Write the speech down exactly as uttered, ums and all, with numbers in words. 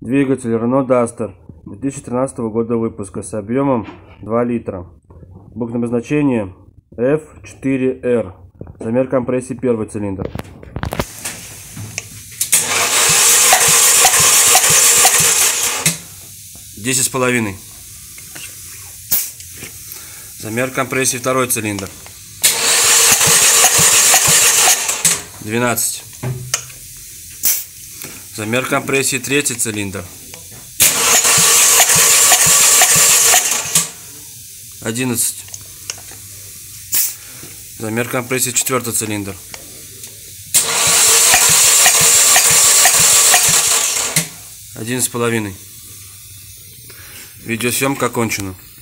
Двигатель Renault Duster две тысячи тринадцатого года выпуска с объемом два литра. Буквенное обозначение эф четыре эр. Замер компрессии первый цилиндр. десять с половиной. Замер компрессии второй цилиндр. двенадцать. Замер компрессии третий цилиндр. одиннадцать. Замер компрессии четвертый цилиндр. один с половиной. Видеосъемка окончена.